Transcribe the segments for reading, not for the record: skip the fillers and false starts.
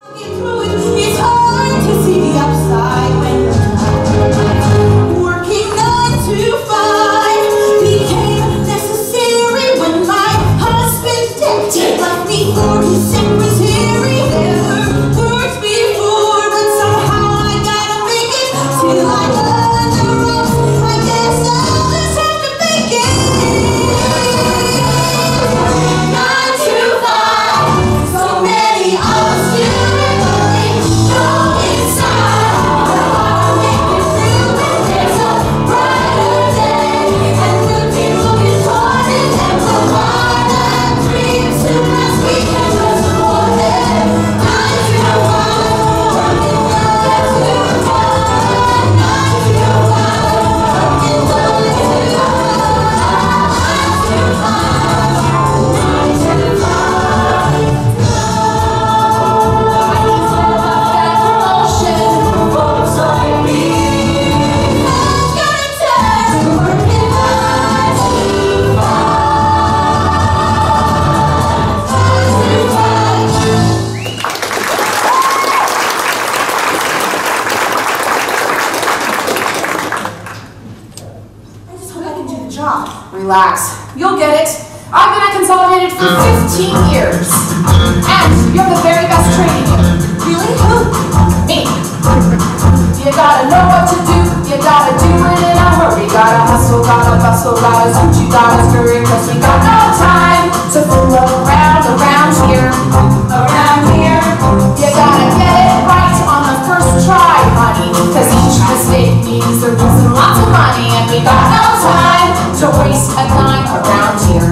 It's hard to see the upside when you're working 9 to 5 became necessary when my husband left me for his secretary. Never worked before, but somehow I gotta make it till I learn the ropes. I guess I'll just have to make it. 9 to 5, so many hours to Relax. You'll get it. I've been at Consolidated for 15 years. And you have the very best training here. Really? Who? Me. You gotta know what to do. You gotta do it in a hurry. Gotta hustle, gotta bustle, gotta zoom, you gotta scurry. Cause we got no time to fool around here. Around here. You gotta get it right on the first try, honey. Cause each mistake means they're losing lots of money. And we got no time to waste a dime around here.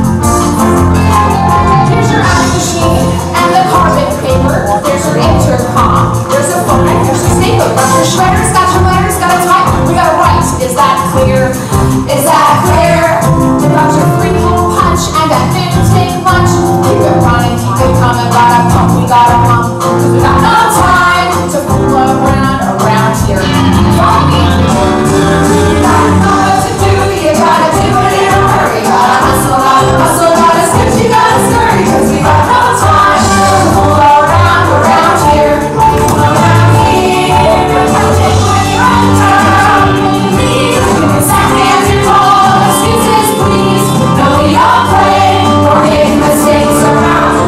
Here's your ice machine and the carbon paper. There's your intercom. There's a phone. There's your stapler. Got your shredders. Got your letters. Got a type. We gotta write. Is that clear? Is that clear? We got your free hole punch and that noon take lunch. Keep it running. Keep it coming. Gotta pump. We gotta pump. Cause we got no time to fool around here. Don't be. You gotta know what to do. You gotta do it in a hurry. Gotta hustle, gotta skip, you gotta scurry. Cause we got no time to fool around here. Around here. Take what you're on time. Please, second answer call. Excuses, please. No, we all play or make mistakes around.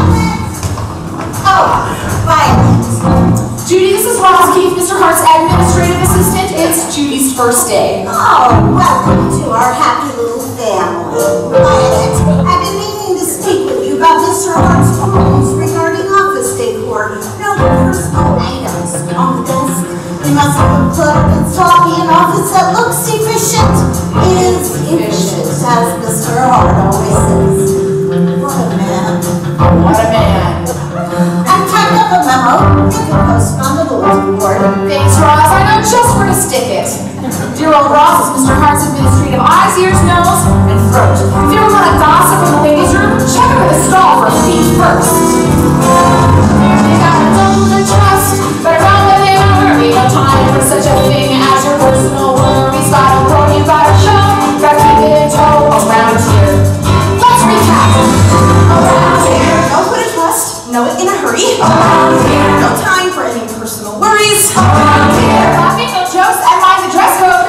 Oh, bye. Judy, this is Ross Keith, Mr. Hart's administrative assistant. It's Judy's first day. Oh, welcome to our happy little family. I've been meaning to speak with you about Mr. Hart's rules regarding office decor. No personal items on the desk. We must have a cluttered and sloppy an office that looks efficient is efficient, as Mr. Hart always says. What a man. What a man. I've typed up a memo. You can post it on the bulletin board. Thanks, Ross. I know just where to stick it. Dear old Ross is Mr. Hart's administrative eyes, ears, nose, and throat. If you ever want to gossip in the ladies' room, check out the stall for a feed first. You gotta build the trust, but around within a hurry. No time for such a thing as your personal worries. Gotta grow, you gotta show, gotta keep it in tow around here. Let's recap. Around here. No put a trust, no it in a hurry. Around here. No time for any personal worries. Around here. Laughing, no jokes, and mind the dress code.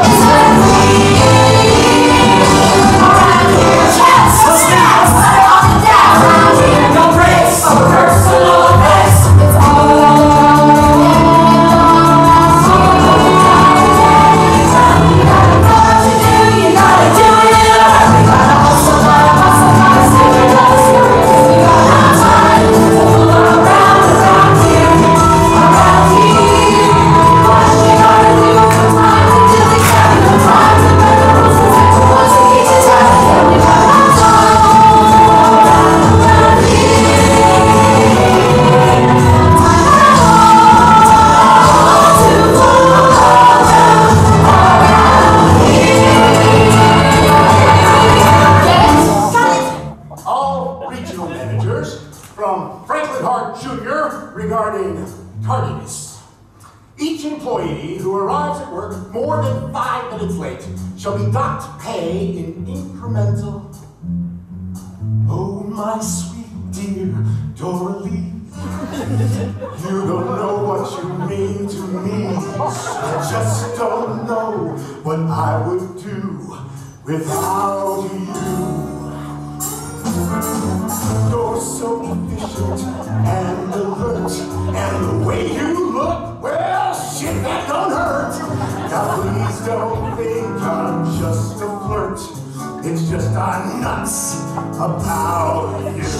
Around here. Chest, no snaps, on the desk. Around here. No breaks, no personal effects. It's all you gotta know what to do, you gotta do it in a hurry. Gotta hustle, gotta skip it, gotta scurry. You got no time to fool around here. Around here. What you gotta do, no time to dilly dally, no time to bend the rules and set the ones that keep it tight. You got no time around here. All regional managers from Franklin Hart Jr. regarding tardiness. Each employee who arrives at work more than 5 minutes late shall be docked pay in incremental. Oh, my sweet dear Dora Lee, You don't know what you mean to me. You just don't know what I would do without you. You're so efficient and alert, and the way you look, well, shit, that don't hurt. Now please don't think I'm just a flirt. It's just I'm nuts about you.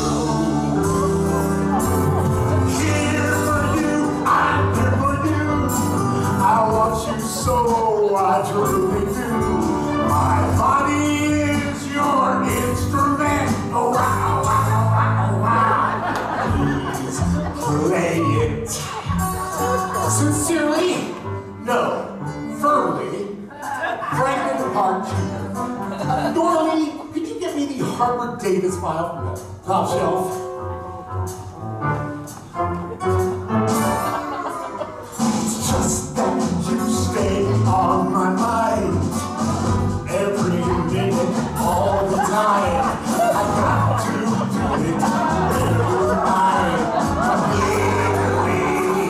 Here for you, I'm here for you. I want you so, I truly do. My body is your instrument. Oh, wow, wow, wow, wow. Please play it. Sincerely, no, firmly, Franklin Hart Jr. Dorothy, could you get me the Harvard Davis file from the top shelf? It's just that you stay on my mind every minute, all the time. I got to do it every night, completely.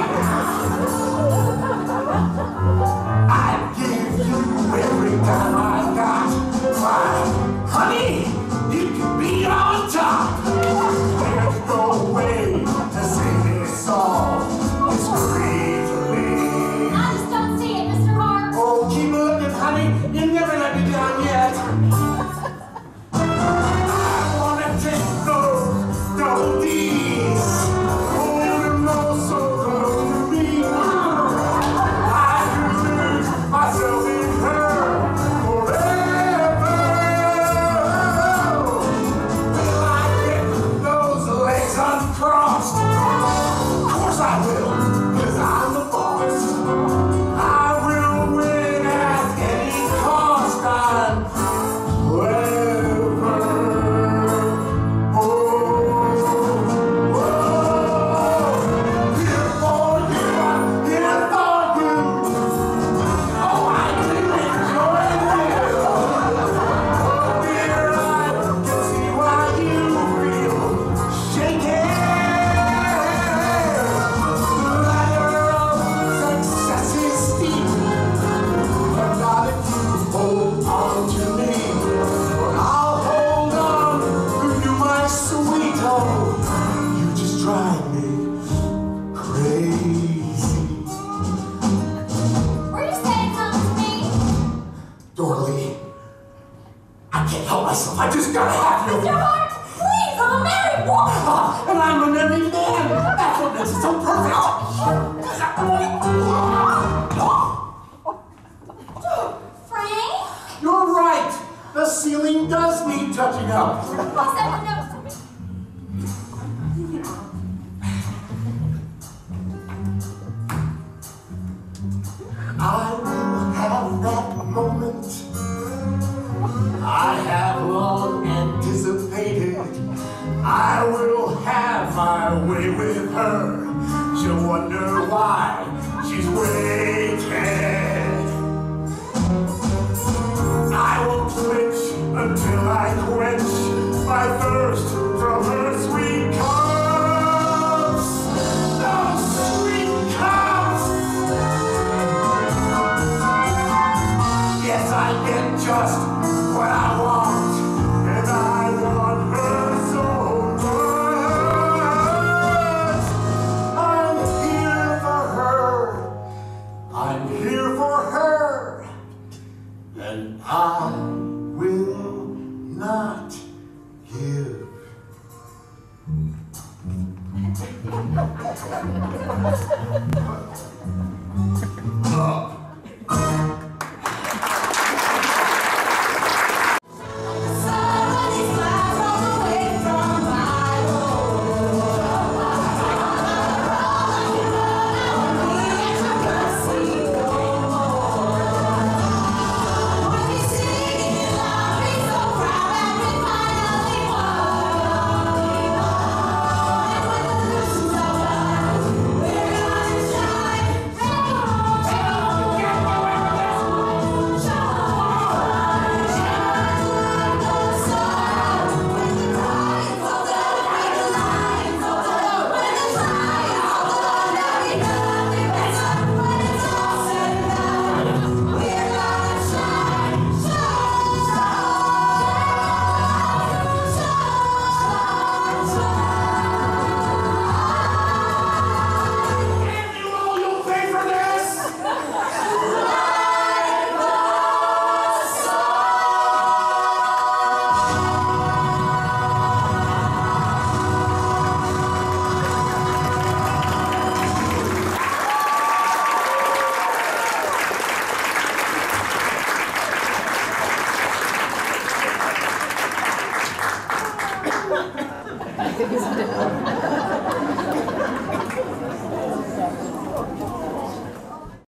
I give you every time I got. Honey, you can be on top. There's no way to say this all discreetly. I just don't see it, Mr. Hart. Oh, keep looking, honey. You never let me down yet. I wanna take those double D's. Hold them all so close to me. I could lose myself in her forever. Uncrossed. Of course I will, because I'm the boss. I will win at any cost. I'm clever. Oh, here for you, I'm here for you. Oh, I do enjoy you. Oh, dear, I can see why you feel shaken. I just gotta have you. Mr. Hart, please, I'm a married woman. And I'm a married man. That's what makes it so perfect. Frank? You're right. The ceiling does need touching up. He said the notes. I will have that moment I have long anticipated. I will have my way with her. She'll wonder why she's waiting. I won't flinch until I quench my thirst from her sweet cups. Those sweet cups. Yes, I get just what I want, and I want her so much. I'm here for her. I'm here for her. And I will not give up. We're